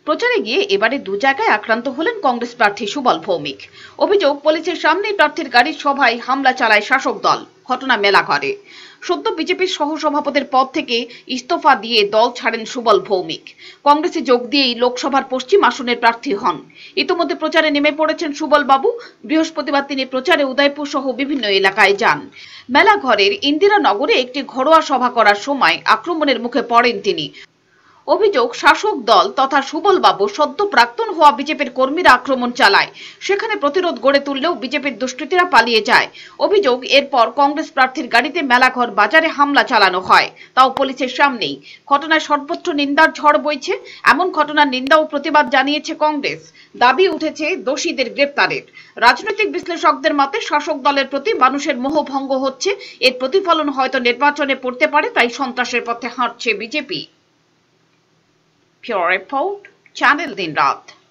প্রচারে গিয়ে এবারে দু জায়গায় আক্রান্ত হলেন কংগ্রেস প্রার্থী সুবল ভৌমিক। অভিযোগ, পুলিশের সামনেই প্রার্থীর গাড়ির সভায় হামলা চালায় শাসক দল। ঘটনা মেলাঘরে। সদ্য বিজেপির সহসভাপতির পদ থেকে ইস্তফা দিয়ে দল ছাড়েন সুবল ভৌমিক। কংগ্রেসে যোগ দিয়েই লোকসভার পশ্চিম আসনের প্রার্থী হন। ইতিমধ্যে প্রচারে নেমে পড়েছেন সুবল বাবু। বৃহস্পতিবার তিনি প্রচারে উদয়পুর সহ বিভিন্ন এলাকায় যান। মেলাঘরের ইন্দিরানগরে একটি ঘরোয়া সভা করার সময় আক্রমণের মুখে পড়েন তিনি। অভিযোগ, শাসক দল তথা সুবল বাবু সদ্য প্রাক্তন হওয়া বিজেপির কর্মীরা আক্রমণ চালায়। সেখানে প্রতিরোধ গড়ে তুললেও বিজেপির দুষ্কৃতীরা পালিয়ে যায়। অভিযোগ, এরপর কংগ্রেস প্রার্থীর গাড়িতে মেলাঘর বাজারে হামলা চালানো হয়, তাও পুলিশের সামনেই। ঘটনায় সর্বত্র নিন্দার ঝড় বইছে। এমন ঘটনার নিন্দা ও প্রতিবাদ জানিয়েছে কংগ্রেস। দাবি উঠেছে দোষীদের গ্রেপ্তারের। রাজনৈতিক বিশ্লেষকদের মতে শাসক দলের প্রতি মানুষের মোহভঙ্গ হচ্ছে। এর প্রতিফলন হয়তো নির্বাচনে পড়তে পারে, তাই সন্ত্রাসের পথে হাঁটছে BJP. Pure Report, Channel Din Raat।